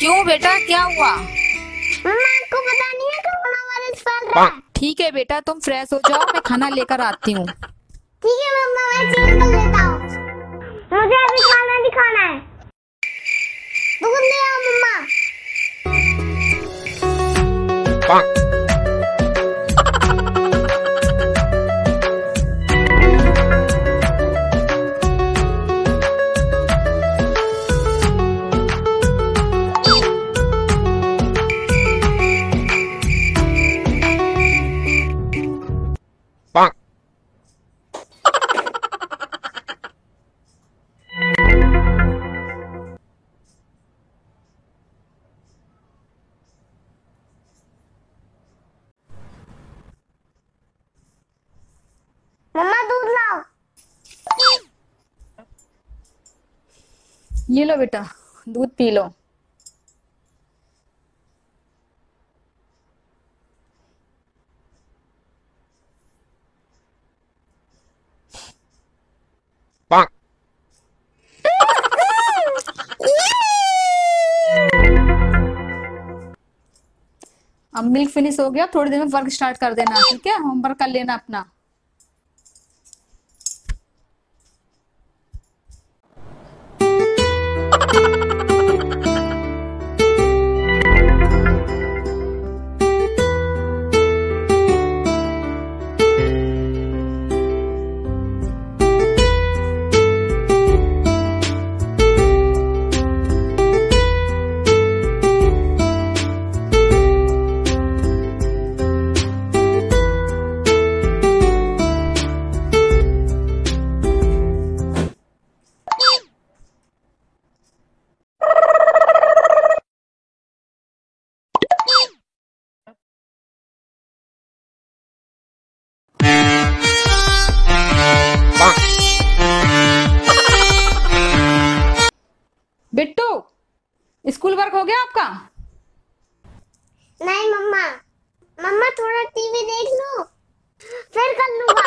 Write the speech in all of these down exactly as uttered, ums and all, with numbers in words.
क्यों बेटा, क्या हुआ? मम्मा आपको पता नहीं है कोरोना वायरस फैल रहा है। ठीक है बेटा, तुम फ्रेश हो जाओ, मैं खाना लेकर आती हूँ। ठीक है मम्मा, मैं चेंज कर लेता हूँ। मुझे अभी खाना नहीं खाना है। दूध ले आओ मम्मा। मम्मा दूध लाओ। ये लो बेटा, दूध पी लो। अब मिल्क फिनिश हो गया, थोड़ी देर में वर्क स्टार्ट कर देना, ठीक है? होमवर्क कर लेना अपना। बिट्टू, स्कूल वर्क हो गया आपका? नहीं मम्मा, मम्मा थोड़ा टीवी देख लो, फिर कर लूंगा।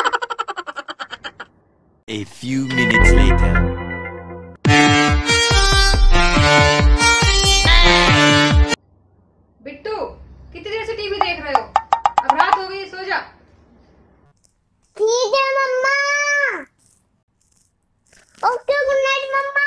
A few minutes later. Bittu, कितनी देर से टीवी देख रहे हो? अब रात हो गई, सो जा। ठीक है मम्मा। ओके, गुड नाइट मम्मा।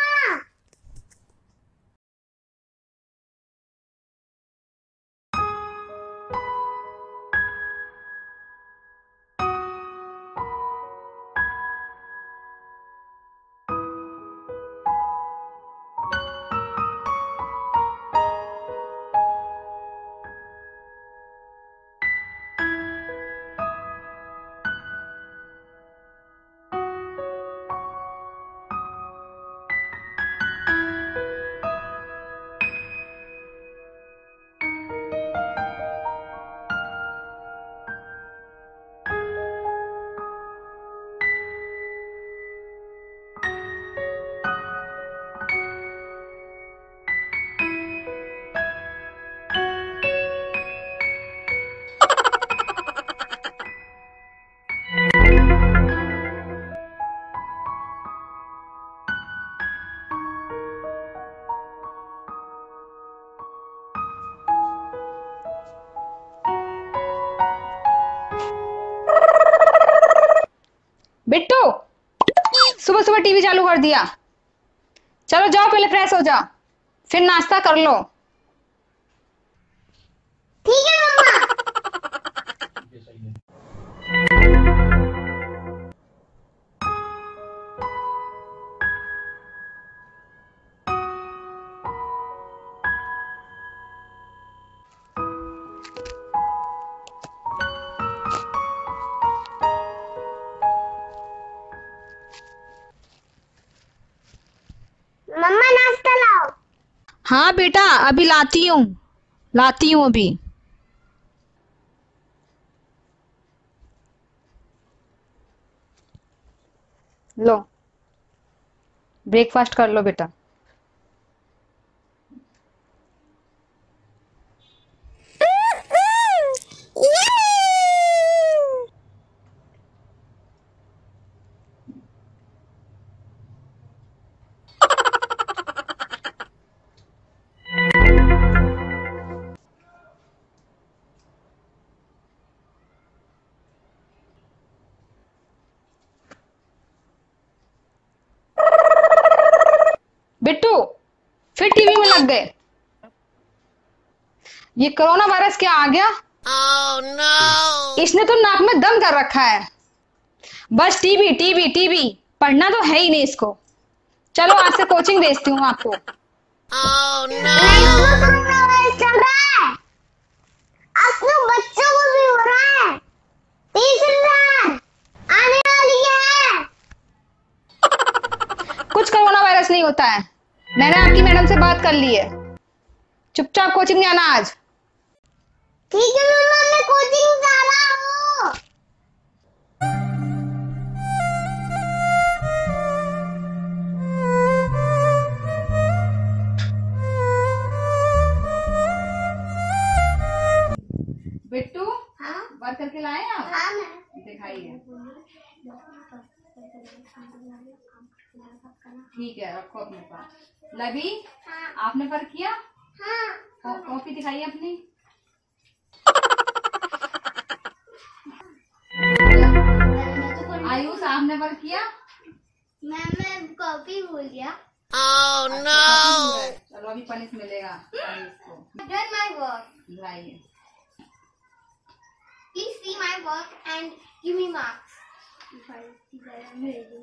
बिट्टू, सुबह सुबह टीवी चालू कर दिया। चलो जाओ, पहले फ्रेश हो जाओ, फिर नाश्ता कर लो। ठीक है मम्मा। मम्मा नाश्ता लाओ। हाँ बेटा, अभी लाती हूँ, लाती हूँ अभी। लो, ब्रेकफास्ट कर लो बेटा। लग गए। ये कोरोना वायरस क्या आ गया? oh, no. इसने तो नाक में दम कर रखा है। बस टीवी टीवी टीवी, पढ़ना तो है ही नहीं इसको। चलो आज से कोचिंग भेजती हूँ आपको। oh, no. नहीं मम्मा, कोरोना वायरस चल रहा है। अपने बच्चों को भी हो रहा है। तीसरा आने वाली है। कुछ कोरोना वायरस नहीं होता है। मैंने आपकी मैडम से बात कर ली है। चुपचाप कोचिंग जाना आज। ठीक है मम्मा, मैं कोचिंग जा रहा हूँ। बिट्टू, हाँ बात करके लाए आप? हाँ मैं दिखाइए। ठीक है, रखो अपने पास। लवी, हाँ आपने पर किया? हाँ कॉ- कॉपी दिखाइए अपनी। आयुष, आपने पर किया? मैं मैं कॉपी भूल गया। oh, no. चलो अभी पनिश मिलेगा आयुष को। Done my work. दिखाइए। Please see my work and give me marks. If I see that I'm ready,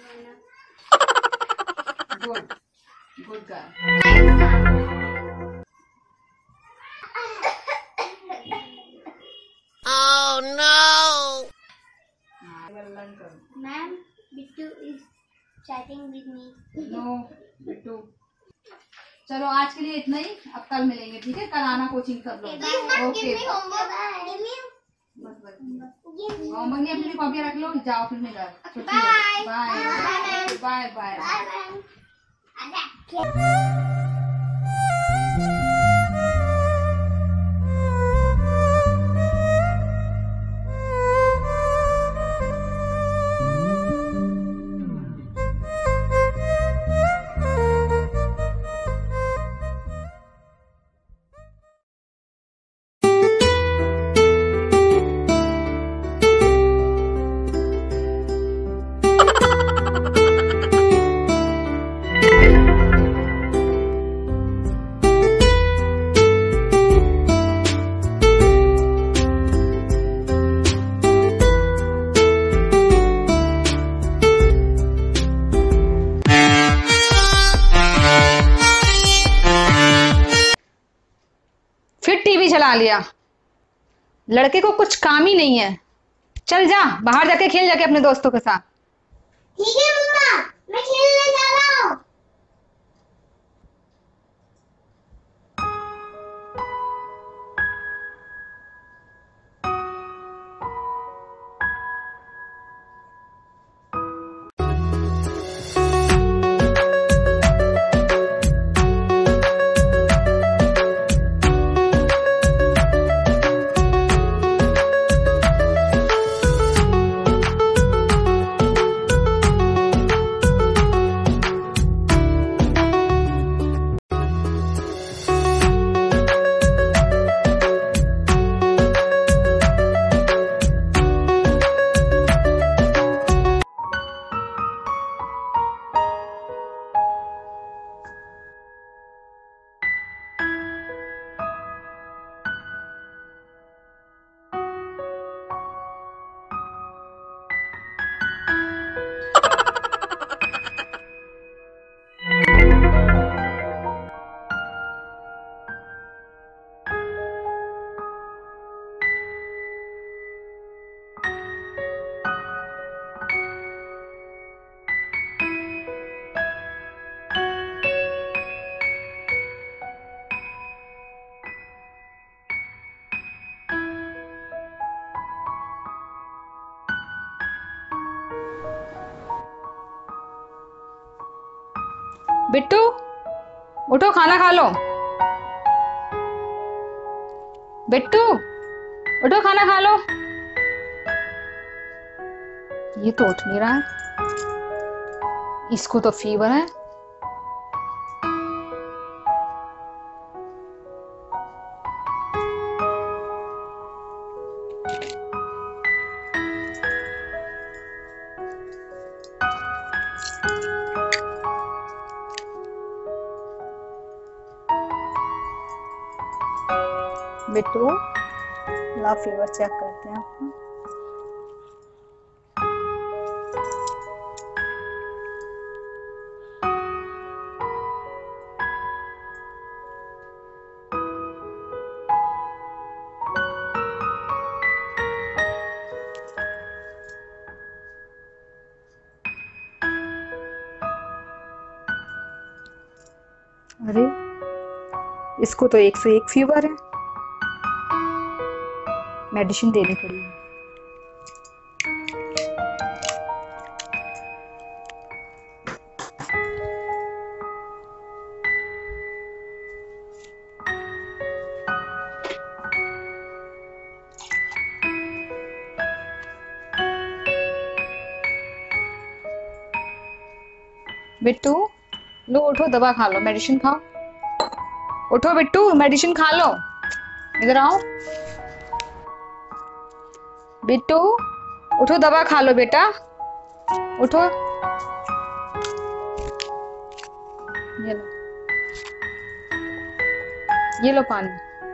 good good girl. Thanks, ma'am. Oh no! Learn करो। Ma'am, Bittu is chatting with me. No Bittu, चलो आज के लिए इतना ही। अब कल मिलेंगे, ठीक है? कल आना कोचिंग सब लोग। Please, ma'am, okay, give me homework. Give me. बस बस Give me. होमवर्क नहीं, अपनी कॉपी रख लो, जाओ फिर मैं घर। Bye. Bye Bye. Bye bye. Bye, ma'am. Okay. फिर टीवी चला लिया। लड़के को कुछ काम ही नहीं है। चल जा बाहर जाके खेल, जाके अपने दोस्तों के साथ। ठीक है मम्मा, मैं खेलने जा रहा हूँ। बिट्टू उठो, खाना खा लो। बिट्टू उठो, खाना खा लो। ये तो उठ नहीं रहा है, इसको तो फीवर है। बिट्टू ला फीवर चेक करते हैं आपका। अरे इसको तो एक सौ एक फीवर है, मेडिसिन देनी पड़ेगी। बिट्टू लो उठो, दवा खा लो, मेडिसिन खाओ। उठो बिट्टू, मेडिसिन खा लो। इधर आओ बिट्टू, उठो दवा खा लो बेटा, उठो। ये लो, ये लो पानी।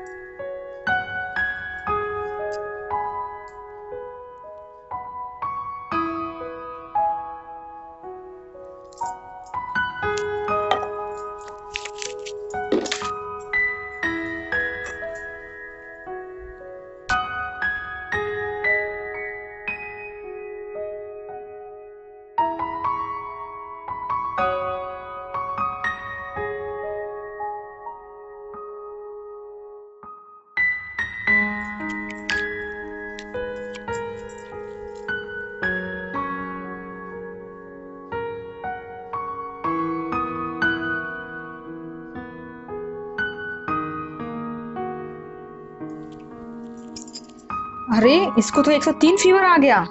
अरे इसको तो एक सौ तीन फीवर आ गया,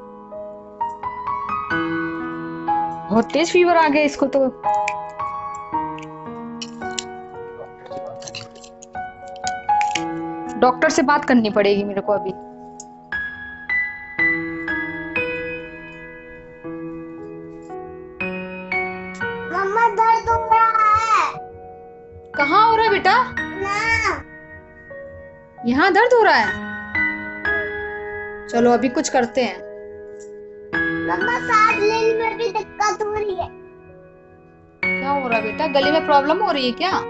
बहुत तेज फीवर आ गया इसको तो। डॉक्टर से बात करनी पड़ेगी मेरे को अभी। मम्मा दर्द हो रहा है। कहाँ हो रहा है बेटा? ना। यहाँ दर्द हो रहा है? चलो अभी कुछ करते हैं। मम्मा सांस लेने में भी दिक्कत हो रही है। क्या हो रहा है बेटा? गले में प्रॉब्लम हो रही है क्या?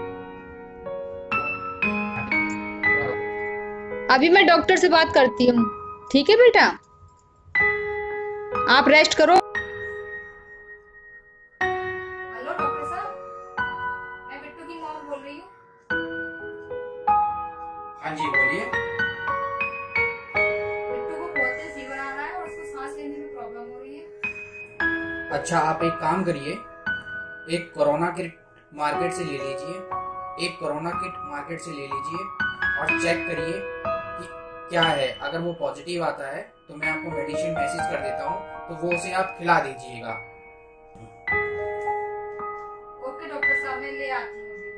अभी मैं डॉक्टर से बात करती हूँ, ठीक है बेटा? आप रेस्ट करो। हेलो डॉक्टर साहब, मैं बिट्टू की मॉम बोल रही हूँ। हाँ जी बोलिए। बिट्टू को बहुत तेज फीवर आ रहा है और उसको सांस लेने में प्रॉब्लम हो रही है। अच्छा आप एक काम करिए, एक कोरोना किट मार्केट से ले लीजिए, एक कोरोना किट मार्केट से ले लीजिए और चेक करिए कि क्या है। अगर वो पॉजिटिव आता है तो मैं आपको मेडिसिन मैसेज कर देता हूँ, तो वो उसे आप खिला दीजिएगा। ओके डॉक्टर साहब, मैं ले आती हूँ अभी।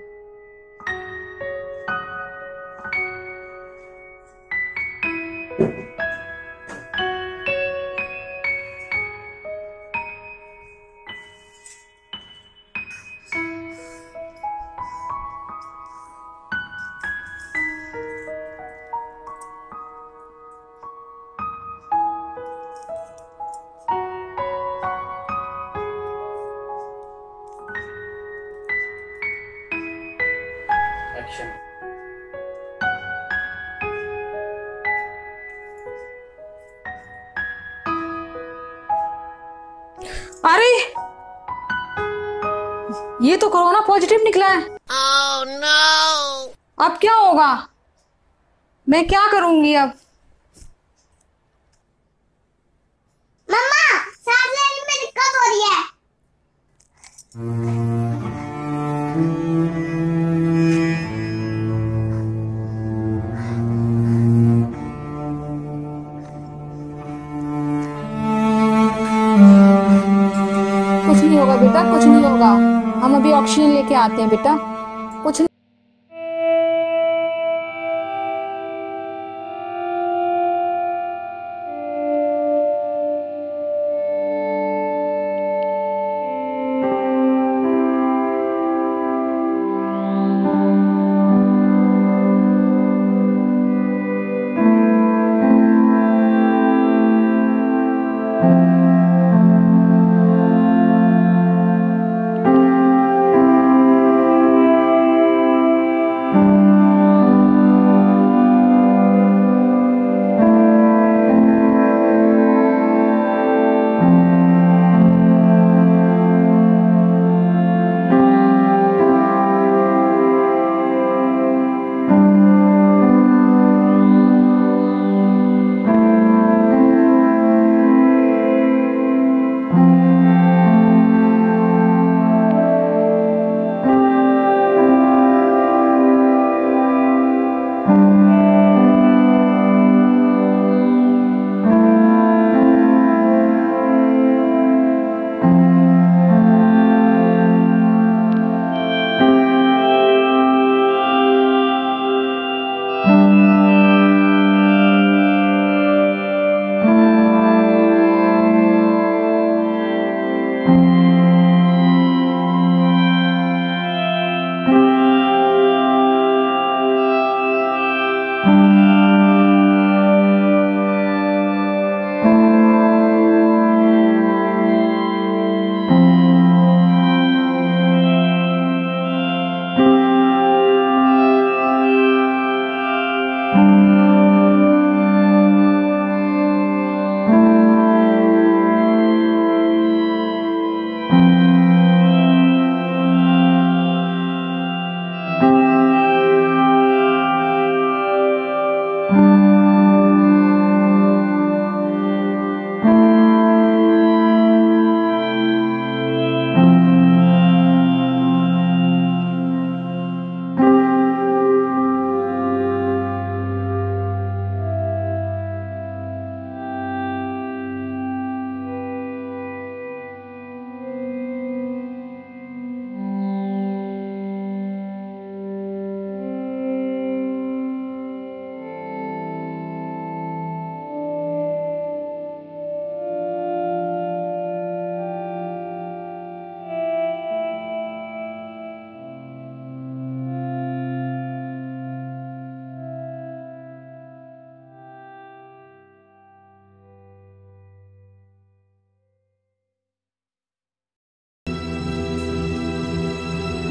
एक्शन। अरे ये तो कोरोना पॉजिटिव निकला है। Oh no! अब क्या होगा? मैं क्या करूंगी अब? मम्मा सांस लेने में दिक्कत हो रही है। कुछ नहीं होगा बेटा, कुछ नहीं होगा। हम अभी ऑक्सीजन लेके आते हैं बेटा, कुछ नहीं।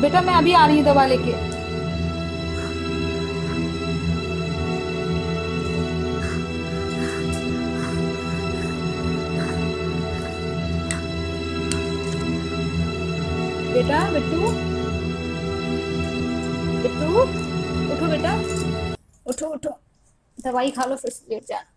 बेटा मैं अभी आ रही हूँ दवा लेके। बेटा बिट्टू, बिट्टू उठो बेटा, उठो उठो, दवाई खा लो फिर से लेट जाना।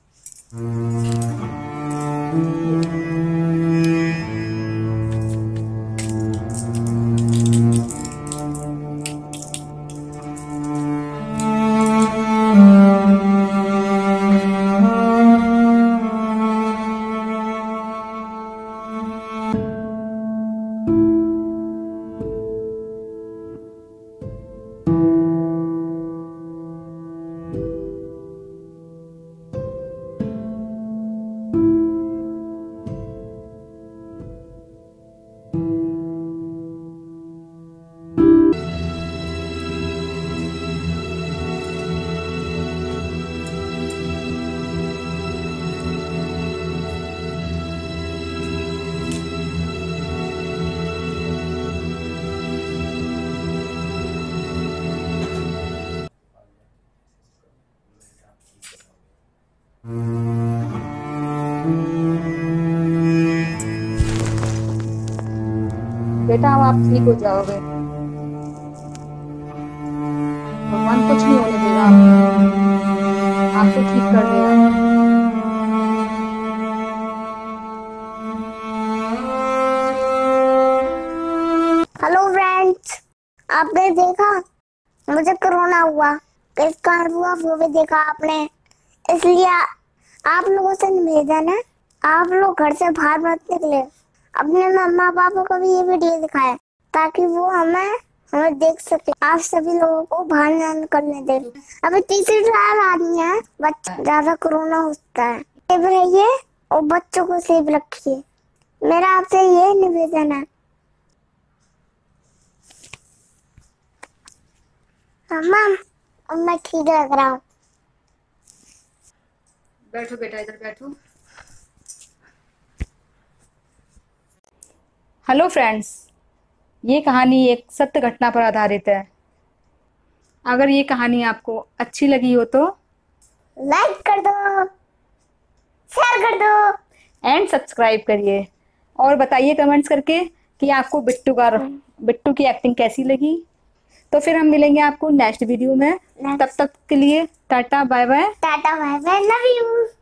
बेटा अब आप ठीक हो जाओगे, भगवान कुछ नहीं होने देगा आपको, आपको ठीक कर देगा। हेलो फ्रेंड्स, आपने देखा मुझे कोरोना हुआ, किस कारण हुआ वो भी देखा आपने। इसलिए आप लोगों से निवेदन है, आप लोग घर से बाहर मत निकले, अपने मम्मा पापा को भी ये वीडियो दिखाएं ताकि वो हमें हमें देख सके। आप सभी लोगों को बाहर ना निकलने दें। अभी तीसरी लहर आ रही है, बच्चा ज्यादा कोरोना होता है, सेफ रहिए और बच्चों को सेफ रखिए, मेरा आपसे ये निवेदन है। मम्मा अब मैं ठीक लग रहा हूँ। बैठो बेटा, इधर बैठो। हेलो फ्रेंड्स, ये कहानी एक सत्य घटना पर आधारित है। अगर ये कहानी आपको अच्छी लगी हो तो लाइक कर दो, शेयर कर दो एंड सब्सक्राइब करिए और बताइए कमेंट्स करके कि आपको बिट्टू का बिट्टू की एक्टिंग कैसी लगी। तो फिर हम मिलेंगे आपको नेक्स्ट वीडियो में, तब तक के लिए tata bye bye. Tata bye bye, love you.